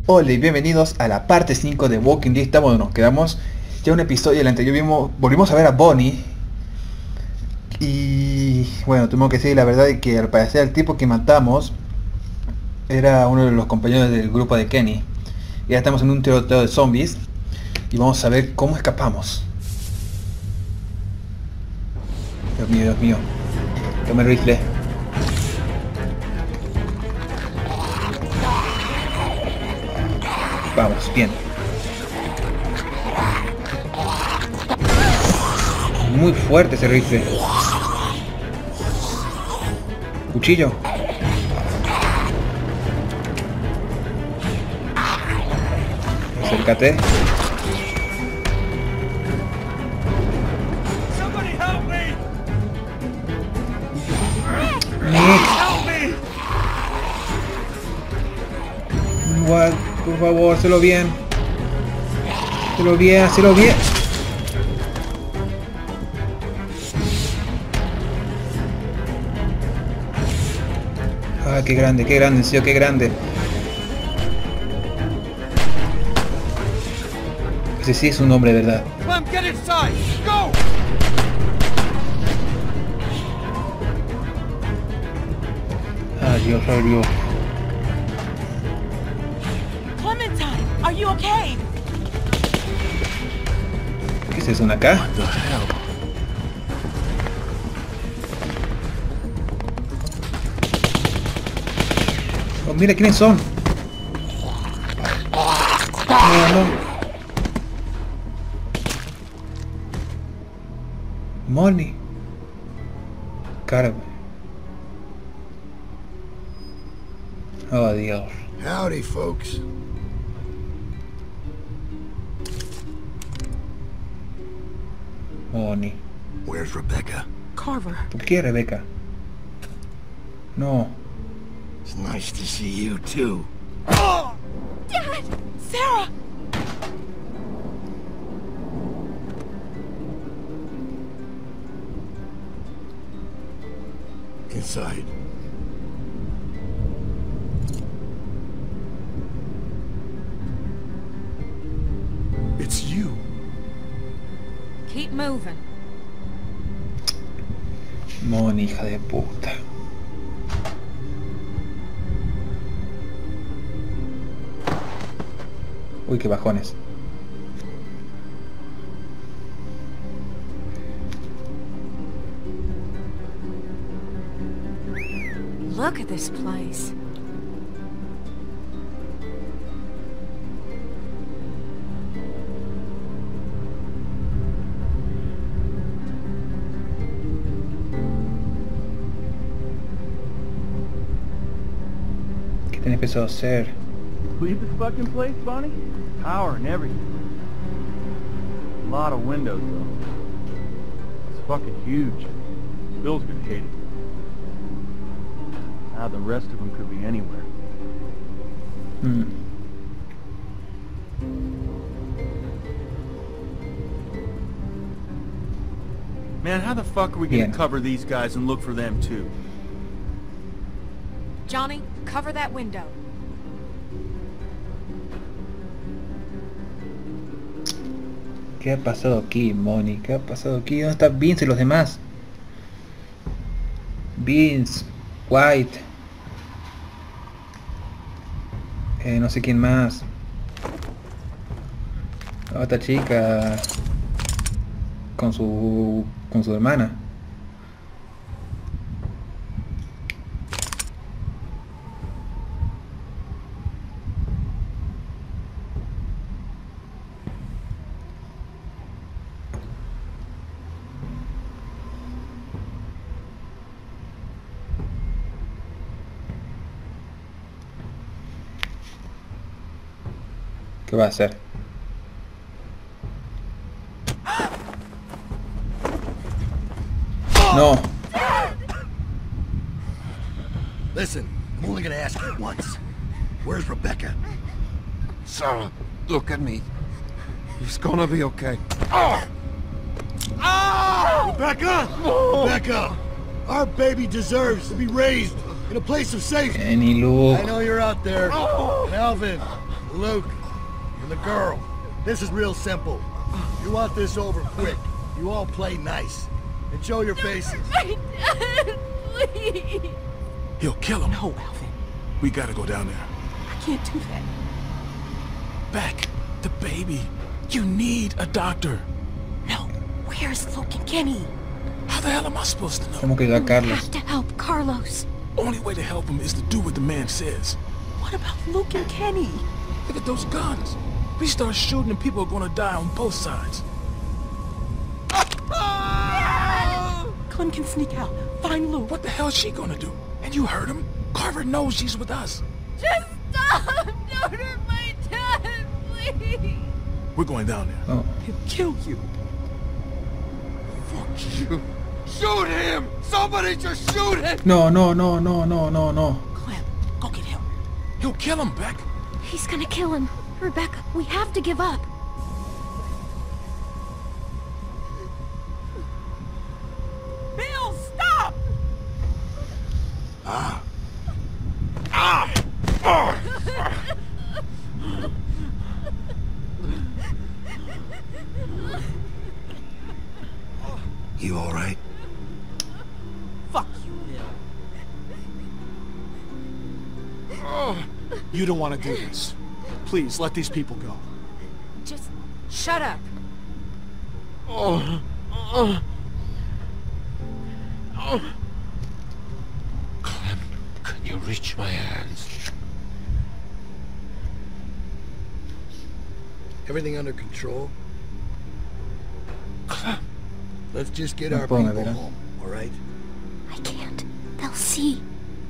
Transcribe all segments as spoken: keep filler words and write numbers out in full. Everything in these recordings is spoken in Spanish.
Hola y bienvenidos a la parte cinco de Walking Dead. Estamos, nos quedamos ya un episodio, el anterior vimos, volvimos a ver a Bonnie. Y bueno, tengo que decir la verdad de que al parecer el tipo que matamos era uno de los compañeros del grupo de Kenny. Ya estamos en un tiroteo de zombies y vamos a ver cómo escapamos. Dios mío, Dios mío. Toma el rifle. Vamos, bien. Muy fuerte ese rifle. Cuchillo. Acércate. Nick. What? Por favor, hazlo bien. Hazlo bien, hazlo bien. Ah, qué grande, qué grande, sí, qué grande. Ese sí es un hombre de verdad. Ay, Dios, ay, Dios. Clementine, are you okay? ¿Qué es eso, una acá? Oh, mira quiénes son. No, no. Money. Cara. Oh, Dios. Howdy, folks. Money. Where's Rebecca? Carver. ¿Por qué, Rebecca? No. It's nice to see you, too. Oh! Dad! Sarah! Inside. It's you. Keep moving. Money, hija de puta. Uy, qué bajones. Look at this place. ¿Qué tenés pensado hacer? Leave this fucking place, Bonnie? Power and everything. A lot of windows, though. It's fucking huge. Bill's gonna hate it. Now the rest of them could be anywhere. Hmm. Man, how the fuck are we gonna Bien. cover these guys and look for them, too? Johnny, cover that window. ¿Qué ha pasado aquí, Money? ¿Qué ha pasado aquí? ¿Dónde está Vince y los demás? Vince, White. Eh, no sé quién más. Oh, esta chica. Con su... con su hermana. ¿Qué va a hacer? No. Listen, I'm only gonna ask you once. Where's Rebecca? Sarah, look at me. It's gonna be okay. Rebecca! Rebecca! Our baby deserves to be raised in a place of safety. Kenny, Luke. I know you're out there. And Alvin, Luke, and the girl. This is real simple. You want this over quick. You all play nice. And show your faces. My dad, please. He'll kill him. No, Alvin. We gotta go down there. I can't do that. Beck, the baby. You need a doctor. No. Where's Luke and Kenny? How the hell am I supposed to know? Tenemos que ayudar a We Carlos. have to help Carlos. Only way to help him is to do what the man says. What about Luke and Kenny? Look at those guns. We start shooting and people are gonna die on both sides. Clem can sneak out. Find Luke. What the hell is she gonna do? And you heard him. Carver knows she's with us. Just stop! Don't hurt my dad, please! We're going down there. Oh. He'll kill you. Fuck you. Shoot him! Somebody just shoot him! No, no, no, no, no, no, no. Clem, go get him. He'll kill him, Beck. He's gonna kill him. Rebecca, we have to give up. Bill, stop! Ah. Ah! Ah! You all right? Fuck you, Bill. Oh. You don't want to do this. Please, let these people go. Just shut up. Oh. Oh. Oh. Clem, can you reach my hands? Everything under control? Clem. Let's just get No our puedo people ver, ¿eh? home, all right? I can't. They'll see.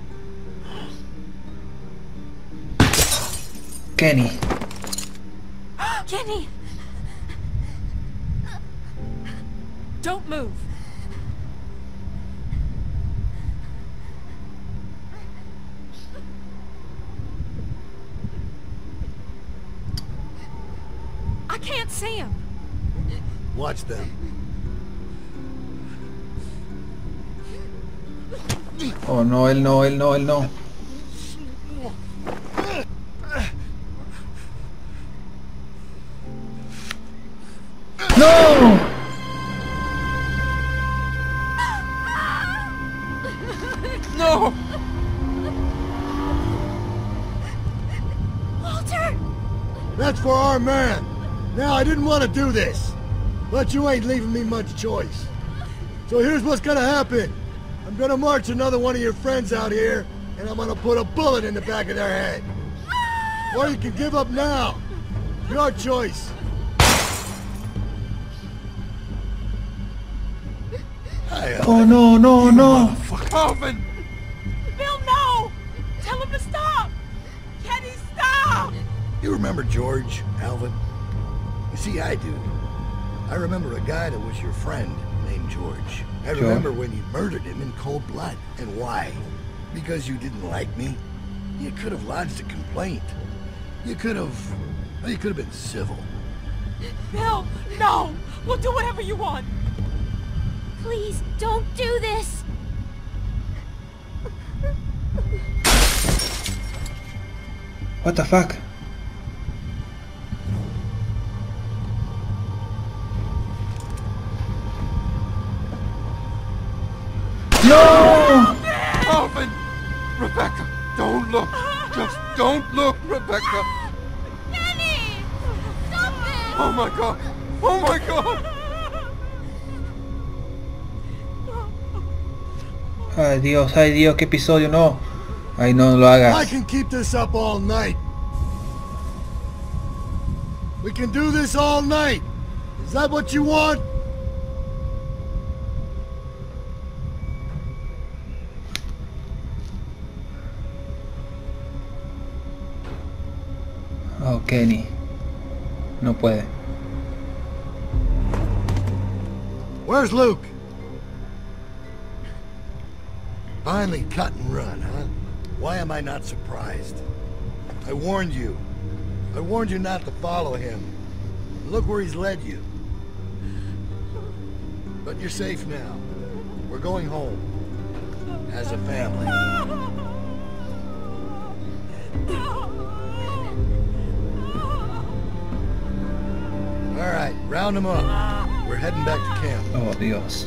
Kenny. Kenny! Don't move. I can't see him. Watch them. Oh, no, él no, él no, él no. ¡No! No! Walter! That's for our man. Now, I didn't want to do this, but you ain't leaving me much choice. So here's what's gonna happen. I'm gonna march another one of your friends out here, and I'm gonna put a bullet in the back of their head. Or you can give up now. Your choice. Oh, no, no, no. Alvin! Bill, no! Tell him to stop! Kenny, stop! You remember George, Alvin? You see, I do. I remember a guy that was your friend named George. I George. remember when you murdered him in cold blood. And why? Because you didn't like me? You could have lodged a complaint. You could have... well, you could have been civil. Bill, no! We'll do whatever you want! Please, don't do this. What the fuck? No! Alvin! Rebecca, don't look! Just don't look, Rebecca! Kenny! Stop it! Oh my god! Oh my god! Ay Dios, ay Dios, qué episodio, no. Ay, no lo I hagas. can keep this up all night. We can do this all night. Is that what you want? Oh, Kenny. No puede. Where's Luke? Finally cut and run, huh? Why am I not surprised? I warned you. I warned you not to follow him. Look where he's led you. But you're safe now. We're going home. As a family. Round them up. We're heading back to camp. Oh, Dios.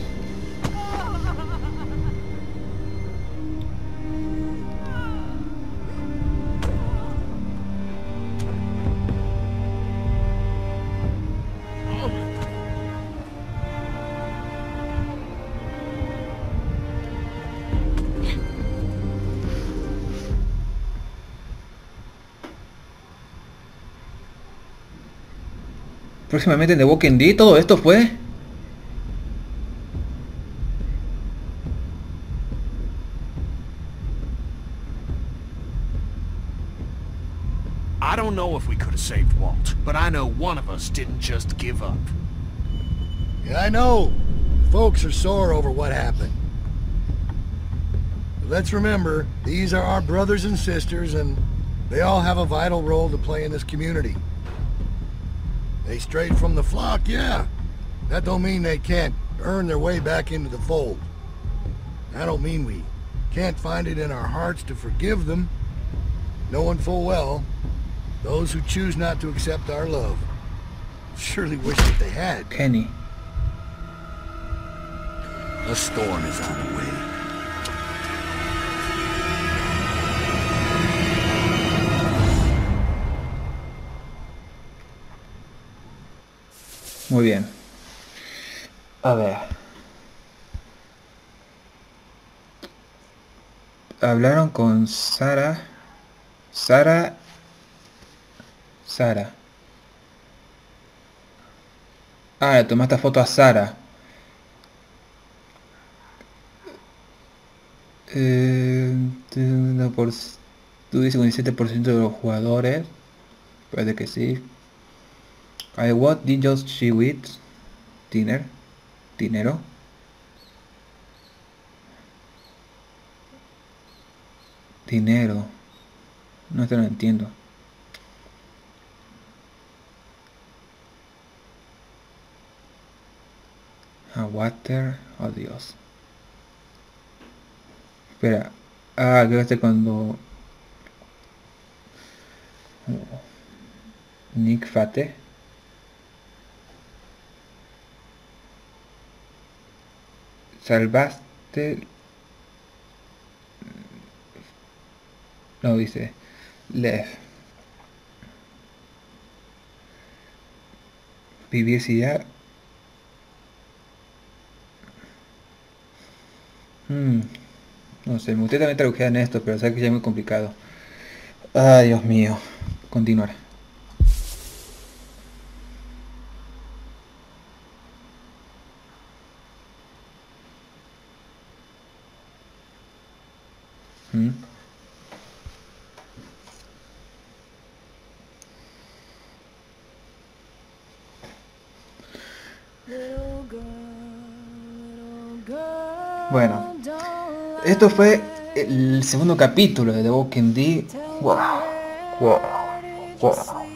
Próximamente en The Walking Dead, todo esto fue. I don't know if we could have saved Walt, but I know one of us didn't just give up. Yeah, I know. Folks are sore over what happened. But let's remember, these are our brothers and sisters, and they all have a vital role to play in this community. They strayed from the flock, yeah. That don't mean they can't earn their way back into the fold. I don't mean we can't find it in our hearts to forgive them, knowing full well those who choose not to accept our love surely wish that they had. Kenny. A storm is on the way. Muy bien. A ver. Hablaron con Sara. Sara. Sara. Ah, le tomaste foto a Sara. Eh, por, tú dices con diecisiete por ciento de los jugadores. Puede que sí. I what did just she with dinner dinero dinero no te lo entiendo. A water, oh Dios. Espera, ah, creo que cuando Nick Fate. Salvaste. No, dice left. Vivir si ya. Hmm. No sé, me gustaría también traducir en esto, pero sé que ya es muy complicado. Ay, Dios mío. Continuar. ¿Mm? Bueno, esto fue el segundo capítulo de The Walking Dead. Wow, wow, wow.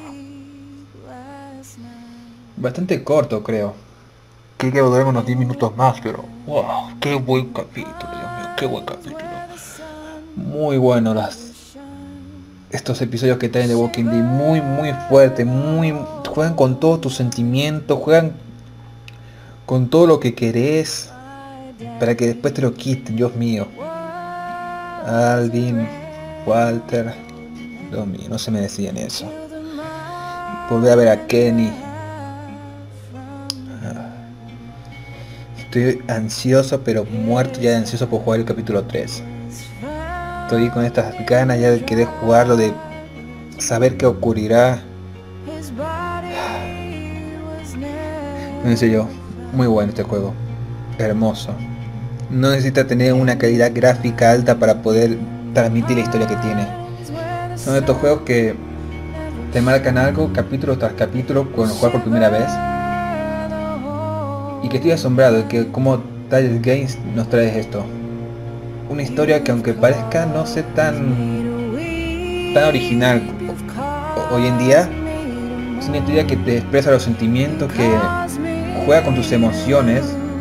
Bastante corto, creo. Creo que duraremos unos diez minutos más, pero wow, qué buen capítulo, Dios mío, qué buen capítulo. Muy bueno las estos episodios que traen de Walking Dead, muy muy fuerte, muy juegan con todos tus sentimientos, juegan con todo lo que querés para que después te lo quiten. Dios mío. Alvin, Walter, Dios mío, no se me decían eso. Volví a ver a Kenny. Estoy ansioso, pero muerto ya de ansioso por jugar el capítulo tres. Estoy con estas ganas ya de querer jugarlo, de saber qué ocurrirá. No sé yo, muy bueno este juego, hermoso. No necesita tener una calidad gráfica alta para poder transmitir la historia que tiene. Son de estos juegos que te marcan algo capítulo tras capítulo cuando juegas por primera vez. Y que estoy asombrado de que como Telltale Games nos trae esto. Una historia que aunque parezca no ser tan tan original hoy en día, es una historia que te expresa los sentimientos, que juega con tus emociones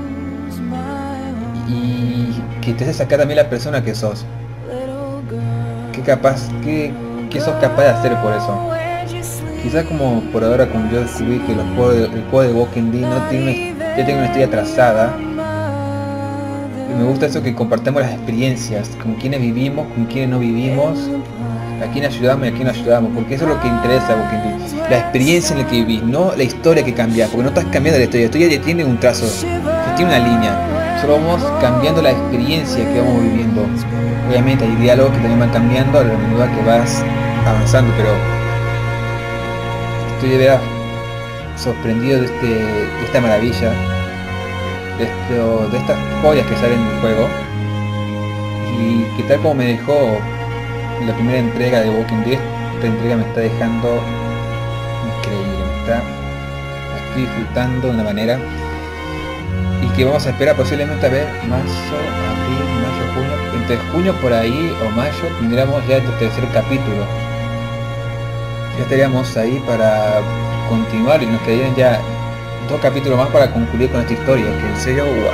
y que te hace sacar también la persona que sos. Que capaz, que, que sos capaz de hacer por eso. Quizás como por ahora, como yo descubrí que los juegos de, el juego de Walking Dead no tiene, ya tiene una historia trazada. Y me gusta eso que compartamos las experiencias, con quienes vivimos, con quienes no vivimos, a quién ayudamos y a quién no ayudamos, porque eso es lo que interesa a Walking Dead, la experiencia en la que vivís, no la historia que cambias, porque no estás cambiando la historia, la historia ya tiene un trazo, ya tiene una línea, solo vamos cambiando la experiencia que vamos viviendo. Obviamente hay diálogos que también van cambiando a la medida que vas avanzando, pero estoy de verdad sorprendido de, este, de esta maravilla, de, esto, de estas joyas que salen del juego, y que tal como me dejó la primera entrega de Walking Dead, esta entrega me está dejando increíble, me está, me estoy disfrutando de una manera, y que vamos a esperar posiblemente a ver marzo, abril, mayo, junio, entre junio por ahí o mayo tendríamos ya el tercer capítulo, ya estaríamos ahí para continuar y nos quedarían ya dos capítulos más para concluir con esta historia, que en serio, wow.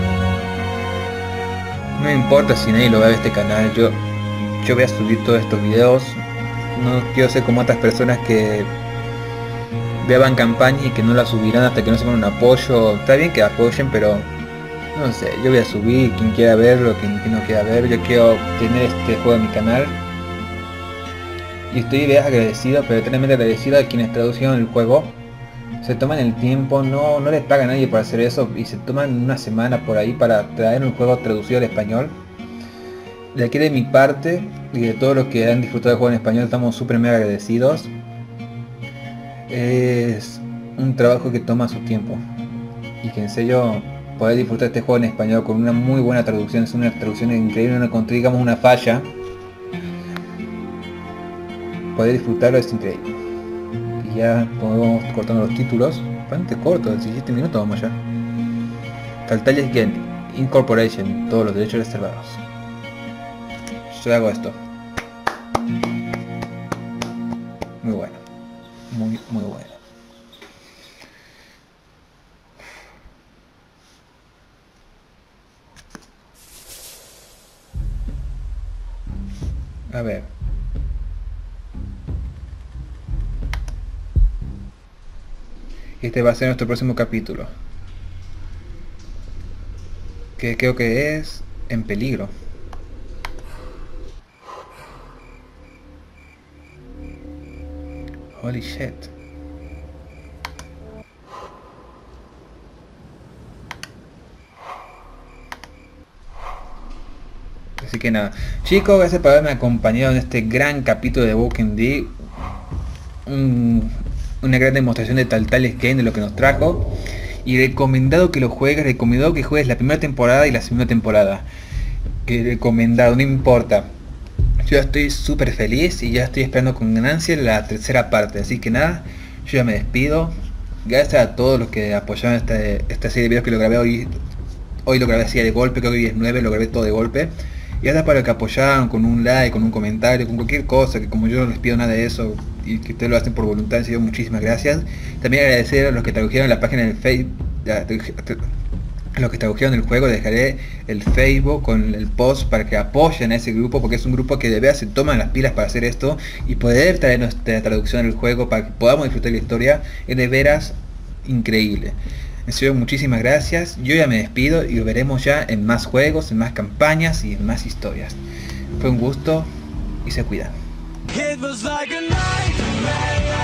No me importa si nadie lo ve a este canal, yo yo voy a subir todos estos videos, no quiero ser como otras personas que vean campaña y que no la subirán hasta que no se pongan un apoyo. Está bien que apoyen, pero no sé, yo voy a subir, quien quiera verlo, quien, quien no quiera ver, yo quiero tener este juego en mi canal. Y estoy de agradecido, pero eternamente agradecido a quienes traducieron el juego. Se toman el tiempo, no, no les paga a nadie por hacer eso, y se toman una semana por ahí para traer un juego traducido al español. De aquí de mi parte y de todos los que han disfrutado del juego en español, estamos súper mega agradecidos. Es un trabajo que toma su tiempo, y que en serio poder disfrutar este juego en español con una muy buena traducción, es una traducción increíble, no encontré digamos una falla, poder disfrutarlo es increíble. Y ya vamos cortando los títulos, bastante corto, diecisiete minutos vamos ya. Telltale Games Incorporation, todos los derechos reservados. Yo hago esto. Muy bueno. Muy, muy bueno. A ver. Este va a ser nuestro próximo capítulo, que creo que es En Peligro. Holy shit. Así que nada, chicos, gracias por haberme acompañado en este gran capítulo de Walking Dead. Un, una gran demostración de Telltale Games de lo que nos trajo. Y recomendado que lo juegues, recomendado que juegues la primera temporada y la segunda temporada. Que recomendado, no importa. Yo ya estoy súper feliz y ya estoy esperando con ansia la tercera parte. Así que nada, yo ya me despido. Gracias a todos los que apoyaron esta, esta serie de videos que lo grabé hoy. Hoy lo grabé así de golpe, creo que hoy es nueve, lo grabé todo de golpe. Y hasta para los que apoyaron con un like, con un comentario, con cualquier cosa, que como yo no les pido nada de eso y que ustedes lo hacen por voluntad, en serio, muchísimas gracias. También agradecer a los que tradujeron la página del Facebook, a los que tradujeron el juego. Dejaré el Facebook con el post para que apoyen a ese grupo, porque es un grupo que de verdad se toman las pilas para hacer esto y poder traer nuestra traducción del juego para que podamos disfrutar la historia. Es de veras increíble. En serio, muchísimas gracias. Yo ya me despido y lo veremos ya en más juegos, en más campañas y en más historias. Fue un gusto y se cuidan.